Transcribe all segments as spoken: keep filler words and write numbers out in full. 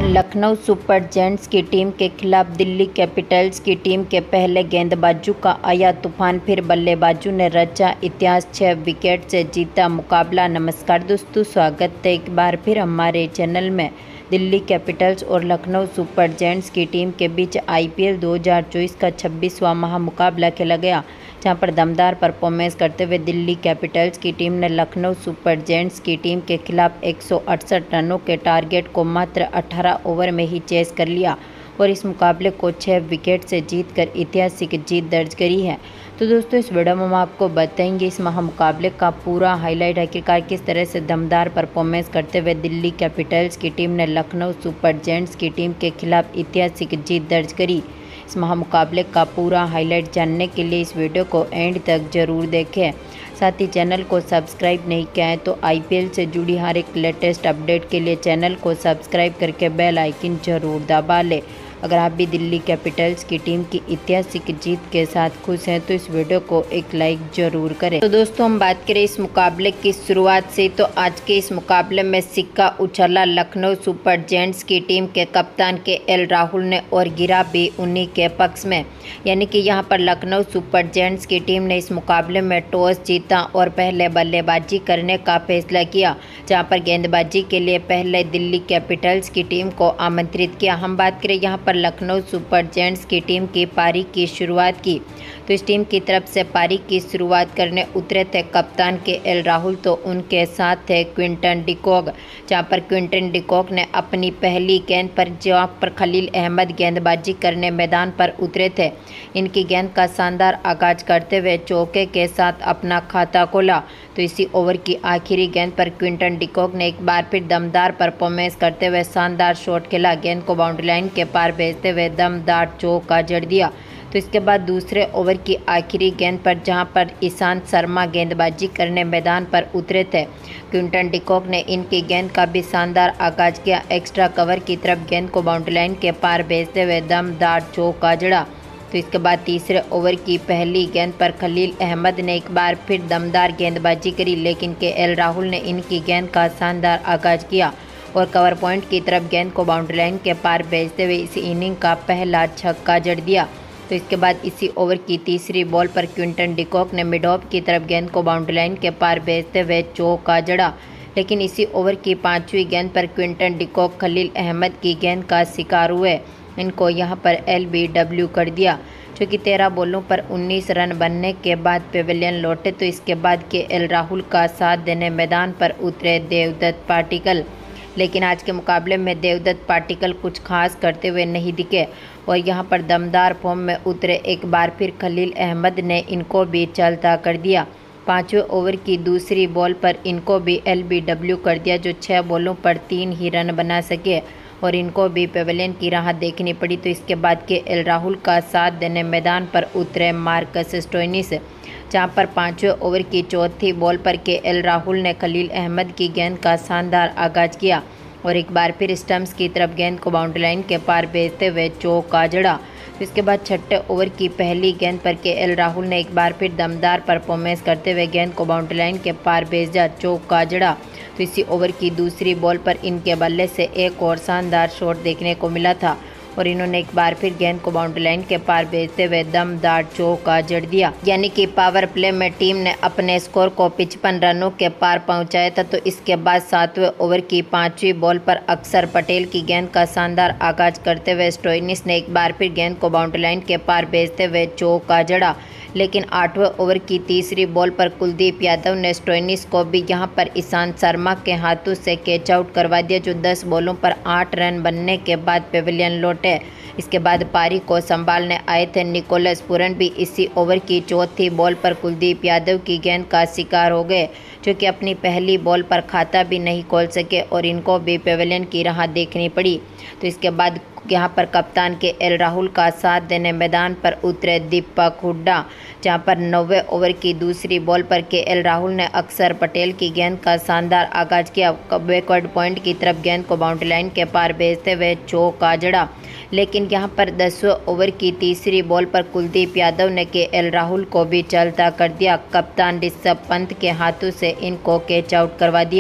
Lucknow Super Giants की team के खिलाफ दिल्ली कैपिटल्स की टीम के पहले गेंदबाजों का आया तूफान, फिर बल्लेबाजों ने रचा इतिहास, छह विकेट से जीता मुकाबला। नमस्कार दोस्तों, स्वागत है एक बार फिर हमारे चैनल में। दिल्ली कैपिटल्स और लखनऊ सुपर जायंट्स की टीम के बीच आईपीएल दो हज़ार चौबीस का छब्बीसवां महामुकाबला खेला गया, जहां पर दमदार परफॉर्मेंस करते हुए दिल्ली कैपिटल्स की टीम ने लखनऊ सुपर जायंट्स की टीम के खिलाफ एक सौ अड़सठ रनों के टारगेट को मात्र अठारह ओवर में ही चेस कर लिया और इस मुकाबले को छह विकेट से जीतकर ऐतिहासिक जीत दर्ज करी है। तो दोस्तों, इस वीडियो में हम आपको बताएंगे इस महामुकाबले का पूरा हाईलाइट, आखिरकार किस तरह से दमदार परफॉर्मेंस करते हुए दिल्ली कैपिटल्स की टीम ने लखनऊ सुपर जायंट्स की टीम के खिलाफ ऐतिहासिक जीत दर्ज करी। इस महामुकाबले का पूरा हाईलाइट जानने के लिए इस वीडियो को एंड तक जरूर देखें। साथ ही चैनल को सब्सक्राइब नहीं किया है तो आईपीएल से जुड़ी हर एक लेटेस्ट अपडेट के लिए चैनल को सब्सक्राइब करके बेल आइकन जरूर दबा लें। अगर आप भी दिल्ली कैपिटल्स की टीम की ऐतिहासिक जीत के साथ खुश हैं तो इस वीडियो को एक लाइक जरूर करें। तो दोस्तों, हम बात करें इस मुकाबले की शुरुआत से, तो आज के इस मुकाबले में सिक्का उछला लखनऊ सुपर जायंट्स की टीम के कप्तान के एल राहुल ने और गिरा भी उन्हीं के पक्ष में। यानी कि यहां पर लखनऊ सुपर जायंट्स की टीम ने इस मुकाबले में टॉस जीता और पहले बल्लेबाजी करने का फैसला किया, जहां पर गेंदबाजी के लिए पहले दिल्ली कैपिटल्स की टीम को आमंत्रित किया। हम बात करें यहाँ पर लखनऊ सुपर जायंट्स की टीम की पारी की शुरुआत की, तो इस टीम की तरफ से पारी की शुरुआत करने उतरे थे कप्तान के एल राहुल, तो उनके साथ थे क्विंटन डिकॉक, जहां पर क्विंटन डिकॉक ने अपनी पहली गेंद पर जहां पर खलील अहमद गेंदबाजी करने मैदान पर उतरे थे, इनकी गेंद का शानदार आगाज करते हुए चौके के साथ अपना खाता खोला। तो इसी ओवर की आखिरी गेंद पर क्विंटन डिकॉक ने एक बार फिर दमदार परफॉर्मेंस करते हुए शानदार शॉट खेला, गेंद को बाउंड्री लाइन के पार भेजते हुए दमदार चौका जड़ दिया। तो इसके बाद दूसरे ओवर की आखिरी गेंद पर जहां पर ईशांत शर्मा गेंदबाजी करने मैदान पर उतरे थे, क्विंटन डिकॉक ने इनकी गेंद का भी शानदार आगाज किया, एक्स्ट्रा कवर की तरफ गेंद को बाउंड्री लाइन के पार भेजते हुए दमदार चौका जड़ा। तो इसके बाद तीसरे ओवर की पहली गेंद पर खलील अहमद ने एक बार फिर दमदार गेंदबाजी करी, लेकिन के एल राहुल ने इनकी गेंद का शानदार आगाज किया और कवर पॉइंट की तरफ गेंद को बाउंड्री लाइन के पार भेजते हुए इस इनिंग का पहला छक्का जड़ दिया। तो इसके बाद इसी ओवर की तीसरी बॉल पर क्विंटन डिकॉक ने मिड ऑफ की तरफ गेंद को बाउंड्री लाइन के पार भेजते हुए चौका जड़ा, लेकिन इसी ओवर की पांचवी गेंद पर क्विंटन डिकॉक खलील अहमद की गेंद का शिकार हुए, इनको यहां पर एल बी डब्ल्यू कर दिया, जो कि तेरह बॉलों पर उन्नीस रन बनने के बाद पेवेलियन लौटे। तो इसके बाद के एल राहुल का साथ देने मैदान पर उतरे देवदत्त पाटिकल, लेकिन आज के मुकाबले में देवदत्त पाटिकल कुछ खास करते हुए नहीं दिखे और यहां पर दमदार फॉर्म में उतरे एक बार फिर खलील अहमद ने इनको भी चलता कर दिया। पाँचवें ओवर की दूसरी बॉल पर इनको भी एल बी डब्ल्यू कर दिया, जो छः बॉलों पर तीन ही रन बना सके और इनको भी पेवेलियन की राह देखनी पड़ी। तो इसके बाद के एल राहुल का साथ देने मैदान पर उतरे मार्कस स्टोइनिस, जहां पर पाँचवें ओवर की चौथी बॉल पर के एल राहुल ने खलील अहमद की गेंद का शानदार आगाज किया और एक बार फिर स्टंप्स की तरफ गेंद को बाउंड्री लाइन के पार भेजते हुए चौका जड़ा। इसके बाद छठे ओवर की पहली गेंद पर के एल राहुल ने एक बार फिर दमदार परफॉर्मेंस करते हुए गेंद को बाउंड्री लाइन के पार भेजा, चौका जड़ा। तो इसी ओवर की दूसरी बॉल पर इनके बल्ले से एक और शानदार शॉट देखने को मिला था और इन्होंने एक बार फिर गेंद को बाउंड्री लाइन के पार भेजते हुए दमदार चौका जड़ दिया। यानी कि पावर प्ले में टीम ने अपने स्कोर को पचपन रनों के पार पहुंचाया था। तो इसके बाद सातवें ओवर की पांचवी बॉल पर अक्षर पटेल की गेंद का शानदार आगाज करते हुए स्टोइनिस ने एक बार फिर गेंद को बाउंड्री लाइन के पार भेजते हुए चौका जड़ा, लेकिन आठवें ओवर की तीसरी बॉल पर कुलदीप यादव ने स्टोइनिस को भी यहां पर ईशांत शर्मा के हाथों से कैच आउट करवा दिया, जो दस बॉलों पर आठ रन बनने के बाद पेवेलियन लौटे। इसके बाद पारी को संभालने आए थे निकोलस पूरन भी इसी ओवर की चौथी बॉल पर कुलदीप यादव की गेंद का शिकार हो गए, जो कि अपनी पहली बॉल पर खाता भी नहीं खोल सके और इनको भी पेवेलियन की राह देखनी पड़ी। तो इसके बाद यहाँ पर कप्तान के एल राहुल का साथ देने मैदान पर उतरे दीपक हुड्डा, जहाँ पर नौवे ओवर की दूसरी बॉल पर के एल राहुल ने अक्षर पटेल की गेंद का शानदार आगाज किया, बैकवर्ड पॉइंट की तरफ गेंद को बाउंड्री लाइन के पार भेजते हुए चौका जड़ा, लेकिन यहाँ पर दसवें ओवर की तीसरी बॉल पर कुलदीप यादव ने के एल राहुल को भी चलता कर दिया। कप्तान ऋषभ पंत के हाथों से इनको कैच आउट करवा दिया,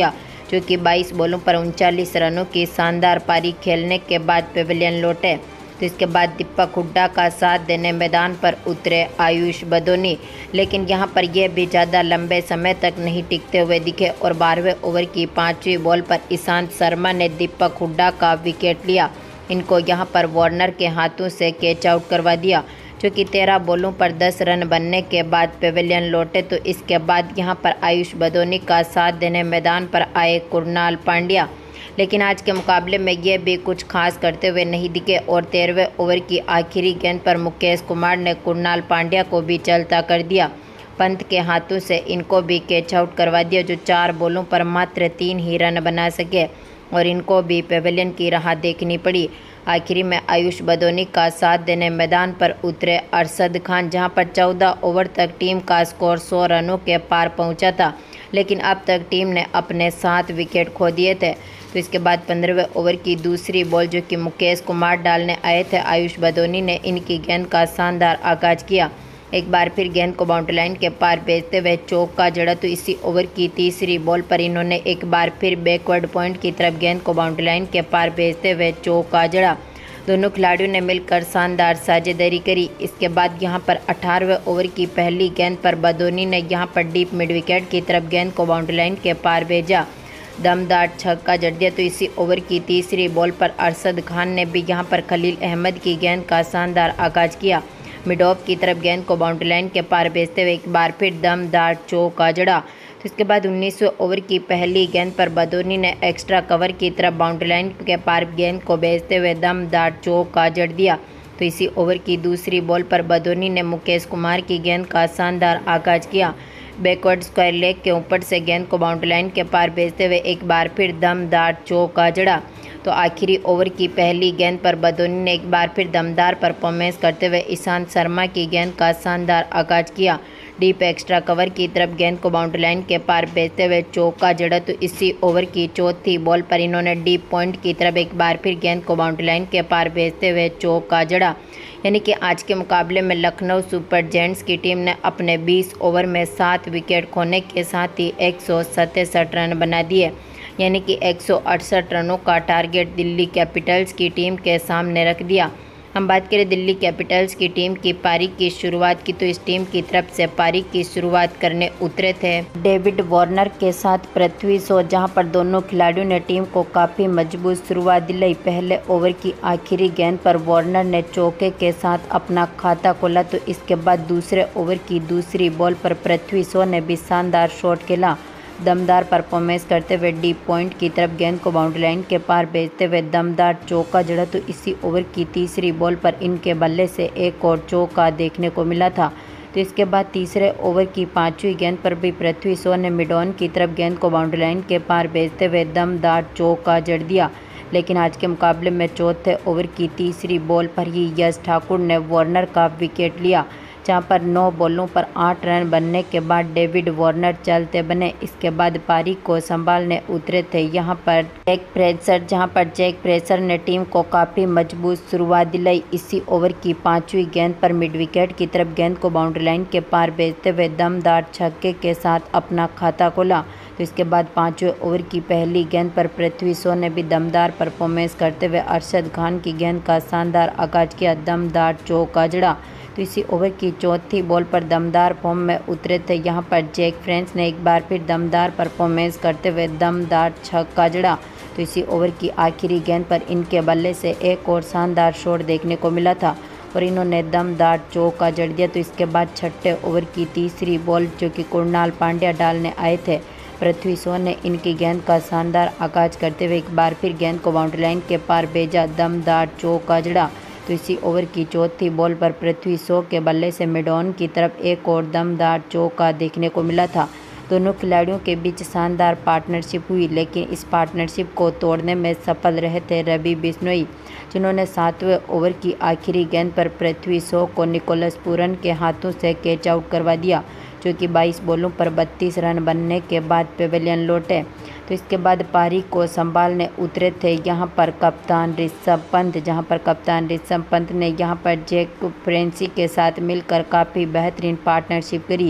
जो कि बाईस बॉलों पर उनचालीस रनों की शानदार पारी खेलने के बाद पेविलियन लौटे। तो इसके बाद दीपक हुड्डा का साथ देने मैदान पर उतरे आयुष बदोनी, लेकिन यहां पर यह भी ज़्यादा लंबे समय तक नहीं टिकते हुए दिखे और बारहवें ओवर की पाँचवीं बॉल पर ईशांत शर्मा ने दीपक हुड्डा का विकेट लिया। इनको यहां पर वार्नर के हाथों से कैच आउट करवा दिया, जो कि तेरह बॉलों पर दस रन बनने के बाद पेविलियन लौटे। तो इसके बाद यहां पर आयुष बदोनी का साथ देने मैदान पर आए कुणाल पांड्या, लेकिन आज के मुकाबले में ये भी कुछ खास करते हुए नहीं दिखे और तेरहवें ओवर की आखिरी गेंद पर मुकेश कुमार ने कुणाल पांड्या को भी चलता कर दिया। पंत के हाथों से इनको भी कैच आउट करवा दिया, जो चार बॉलों पर मात्र तीन ही रन बना सके और इनको भी पेविलियन की राह देखनी पड़ी। आखिरी में आयुष बदोनी का साथ देने मैदान पर उतरे अरशद खान, जहां पर चौदह ओवर तक टीम का स्कोर सौ रनों के पार पहुंचा था, लेकिन अब तक टीम ने अपने सात विकेट खो दिए थे। तो इसके बाद पंद्रहवें ओवर की दूसरी बॉल जो कि मुकेश कुमार डालने आए थे, आयुष बदोनी ने इनकी गेंद का शानदार आगाज किया। एक बार फिर गेंद को बाउंड्री लाइन के पार भेजते हुए चौका जड़ा। तो इसी ओवर की तीसरी बॉल पर इन्होंने एक बार फिर बैकवर्ड पॉइंट की तरफ गेंद को बाउंड्री लाइन के पार भेजते हुए चौका जड़ा। दोनों खिलाड़ियों ने मिलकर शानदार साझेदारी करी। इसके बाद यहां पर अठारहवें ओवर की पहली गेंद पर बदोनी ने यहां पर डीप मिड विकेट की तरफ गेंद को बाउंड्री लाइन के पार भेजा, दमदार छक्का जड़ दिया। तो इसी ओवर की तीसरी बॉल पर अरशद खान ने भी यहां पर खलील अहमद की गेंद का शानदार आगाज किया। मिड ऑफ की तरफ गेंद को बाउंड्री लाइन के पार भेजते हुए एक बार फिर दमदार चौका जड़ा। तो इसके बाद उन्नीसवें ओवर की पहली गेंद पर बदोनी ने एक्स्ट्रा कवर की तरफ बाउंड्री लाइन के पार गेंद को भेजते हुए दमदार चौका जड़ दिया। तो इसी ओवर की दूसरी बॉल पर बदोनी ने मुकेश कुमार की गेंद का शानदार आगाज किया। बैकवर्ड स्क्वायर लेग के ऊपर से गेंद को बाउंड्री लाइन के पार भेजते हुए एक बार फिर दमदार चौका जड़ा। तो आखिरी ओवर की पहली गेंद पर बदोनी ने एक बार फिर दमदार परफॉर्मेंस करते हुए ईशांत शर्मा की गेंद का शानदार आगाज किया। डीप एक्स्ट्रा कवर की तरफ गेंद को बाउंड्री लाइन के पार भेजते हुए चौका जड़ा। तो इसी ओवर की चौथी बॉल पर इन्होंने डीप पॉइंट की तरफ एक बार फिर गेंद को बाउंड्री लाइन के पार भेजते हुए चौका जड़ा। यानी कि आज के मुकाबले में लखनऊ सुपर जायंट्स की टीम ने अपने बीस ओवर में सात विकेट खोने के साथ ही एक सौ सतसठ रन बना दिए, यानी कि एक सौ अड़सठ रनों का टारगेट दिल्ली कैपिटल्स की टीम के सामने रख दिया। हम बात करें दिल्ली कैपिटल्स की टीम की पारी की शुरुआत की, तो इस टीम की तरफ से पारी की शुरुआत करने उतरे थे डेविड वार्नर के साथ पृथ्वी शॉ, जहां पर दोनों खिलाड़ियों ने टीम को काफ़ी मजबूत शुरुआत दिलाई। पहले ओवर की आखिरी गेंद पर वार्नर ने चौके के साथ अपना खाता खोला। तो इसके बाद दूसरे ओवर की दूसरी बॉल पर पृथ्वी शॉ ने भी शानदार शॉट खेला, दमदार परफॉर्मेंस करते हुए डीप पॉइंट की तरफ गेंद को बाउंड्री लाइन के पार भेजते हुए दमदार चौका जड़ा। तो इसी ओवर की तीसरी बॉल पर इनके बल्ले से एक और चौका देखने को मिला था। तो इसके बाद तीसरे ओवर की पांचवी गेंद पर भी पृथ्वी शॉ ने मिड ऑन की तरफ गेंद को बाउंड्री लाइन के पार भेजते हुए दमदार चौका जड़ दिया। लेकिन आज के मुकाबले में चौथे ओवर की तीसरी बॉल पर ही यश ठाकुर ने वार्नर का विकेट लिया, जहां पर नौ बॉलों पर आठ रन बनने के बाद डेविड वार्नर चलते बने। इसके बाद पारी को संभालने उतरे थे यहां पर जैक फ्रेजर, जहां पर जैक फ्रेजर ने टीम को काफ़ी मजबूत शुरुआत दिलाई। इसी ओवर की पांचवी गेंद पर मिड विकेट की तरफ गेंद को बाउंड्री लाइन के पार भेजते हुए दमदार छक्के के साथ अपना खाता खोला। तो इसके बाद पाँचवें ओवर की पहली गेंद पर पृथ्वी शॉ ने भी दमदार परफॉर्मेंस करते हुए अरशद खान की गेंद का शानदार आगाज किया, दमदार चौका जड़ा। तो इसी ओवर की चौथी बॉल पर दमदार फॉर्म में उतरे थे यहाँ पर जैक फ्रेंच ने एक बार फिर दमदार परफॉर्मेंस करते हुए दमदार छक्का जड़ा। तो इसी ओवर की आखिरी गेंद पर इनके बल्ले से एक और शानदार शॉट देखने को मिला था और इन्होंने दमदार चौका जड़ दिया। तो इसके बाद छठे ओवर की तीसरी बॉल जो कि कुणाल पांड्या डालने आए थे, पृथ्वी शॉ ने इनकी गेंद का शानदार आगाज करते हुए एक बार फिर गेंद को बाउंड्री लाइन के पार भेजा, दमदार चौका जड़ा। तो इसी ओवर की चौथी बॉल पर पृथ्वी शॉ के बल्ले से मिड ऑन की तरफ एक और दमदार चौका देखने को मिला था। दोनों खिलाड़ियों के बीच शानदार पार्टनरशिप हुई, लेकिन इस पार्टनरशिप को तोड़ने में सफल रहे थे रवि बिश्नोई, जिन्होंने सातवें ओवर की आखिरी गेंद पर पृथ्वी शॉ को निकोलस पूरन के हाथों से कैच आउट करवा दिया, जो कि बाईस बॉलों पर बत्तीस रन बनने के बाद पेविलियन लौटे। तो इसके बाद पारी को संभालने उतरे थे यहां पर कप्तान ऋषभ पंत, जहां पर कप्तान ऋषभ पंत ने यहां पर जैक फ्रेंची के साथ मिलकर काफ़ी बेहतरीन पार्टनरशिप करी,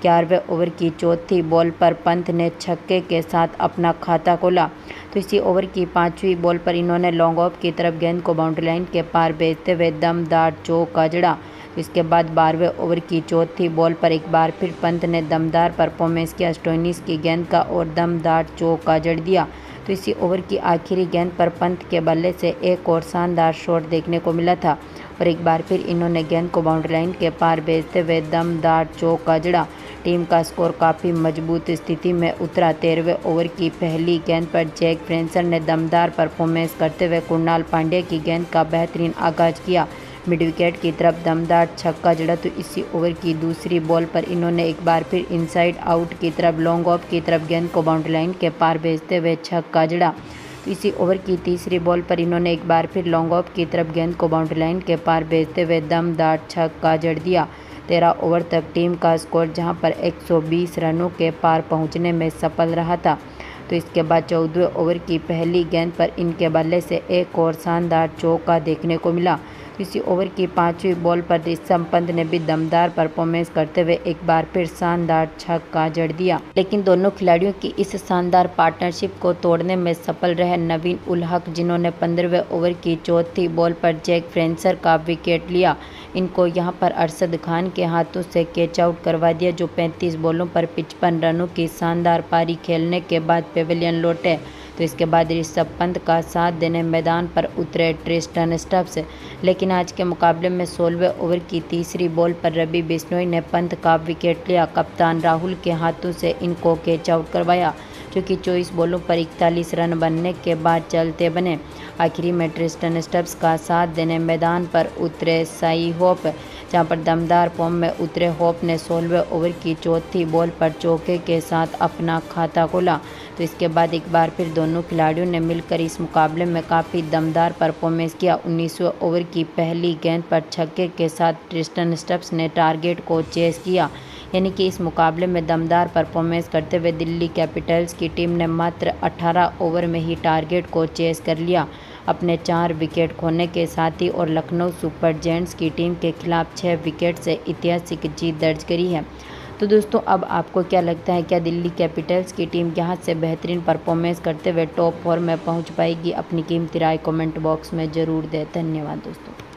ग्यारहवें ओवर की चौथी बॉल पर पंत ने छक्के के साथ अपना खाता खोला। तो इसी ओवर की पाँचवीं बॉल पर इन्होंने लॉन्ग ऑफ की तरफ गेंद को बाउंड्री लाइन के पार भेजते हुए दमदार चौका जड़ा। इसके बाद बारहवें ओवर की चौथी बॉल पर एक बार फिर पंत ने दमदार परफॉर्मेंस किया। स्टोइनिस की गेंद का और दमदार चौका जड़ दिया। तो इसी ओवर की आखिरी गेंद पर पंत के बल्ले से एक और शानदार शॉट देखने को मिला था और एक बार फिर इन्होंने गेंद को बाउंड्री लाइन के पार भेजते हुए दमदार चौका जड़ा। टीम का स्कोर काफ़ी मजबूत स्थिति में उतरा। तेरहवें ओवर की पहली गेंद पर जैक फ्रेंसर ने दमदार परफॉर्मेंस करते हुए कुणाल पांड्या की गेंद का बेहतरीन आगाज किया। मिड विकेट की तरफ दमदार छक्का जड़ा। तो इसी ओवर की दूसरी बॉल पर इन्होंने एक बार फिर इनसाइड आउट की तरफ लॉन्ग ऑफ की तरफ गेंद को बाउंड्री लाइन के पार भेजते हुए छक्का जड़ा। तो इसी ओवर की तीसरी बॉल पर इन्होंने एक बार फिर लॉन्ग ऑफ की तरफ गेंद को बाउंड्री लाइन के पार भेजते हुए दमदार छक्का जड़ दिया। तेरह ओवर तक टीम का स्कोर जहां पर एक सौ बीस रनों के पार पहुंचने में सफल रहा था। तो इसके बाद चौदहवें ओवर की पहली गेंद पर इनके बल्ले से एक और शानदार चौका देखने को मिला। इसी ओवर की पांचवी बॉल पर ऋषभ पंत ने भी दमदार परफॉर्मेंस करते हुए एक बार फिर शानदार छक्का जड़ दिया। लेकिन दोनों खिलाड़ियों की इस शानदार पार्टनरशिप को तोड़ने में सफल रहे नवीन उल हक, जिन्होंने पंद्रहवें ओवर की चौथी बॉल पर जैक फ्रेंसर का विकेट लिया। इनको यहां पर अरशद खान के हाथों से कैच आउट करवा दिया, जो पैंतीस बॉलों पर पचपन रनों की शानदार पारी खेलने के बाद पेविलियन लौटे। तो इसके बाद ऋषभ पंत का साथ देने मैदान पर उतरे ट्रिस्टन स्टब्स, लेकिन आज के मुकाबले में सोलहवें ओवर की तीसरी बॉल पर रवि बिश्नोई ने पंत का विकेट लिया। कप्तान राहुल के हाथों से इनको कैच आउट करवाया, जो कि चौबीस बॉलों पर इकतालीस रन बनने के बाद चलते बने। आखिरी में ट्रिस्टन स्टब्स का साथ देने मैदान पर उतरे साई होप, जहां पर दमदार फॉर्म में उतरे होप ने सोलहवें ओवर की चौथी बॉल पर चौके के साथ अपना खाता खोला। तो इसके बाद एक बार फिर दोनों खिलाड़ियों ने मिलकर इस मुकाबले में काफ़ी दमदार परफॉर्मेंस किया। उन्नीसवें ओवर की पहली गेंद पर छक्के के साथ ट्रिस्टन स्टब्स ने टारगेट को चेस किया, यानी कि इस मुकाबले में दमदार परफॉर्मेंस करते हुए दिल्ली कैपिटल्स की टीम ने मात्र अठारह ओवर में ही टारगेट को चेस कर लिया, अपने चार विकेट खोने के साथ ही, और लखनऊ सुपर जायंट्स की टीम के खिलाफ छः विकेट से ऐतिहासिक जीत दर्ज करी है। तो दोस्तों, अब आपको क्या लगता है, क्या दिल्ली कैपिटल्स की टीम यहाँ से बेहतरीन परफॉर्मेंस करते हुए टॉप फोर में पहुँच पाएगी? अपनी कीमती राय कमेंट बॉक्स में ज़रूर दें। धन्यवाद दोस्तों।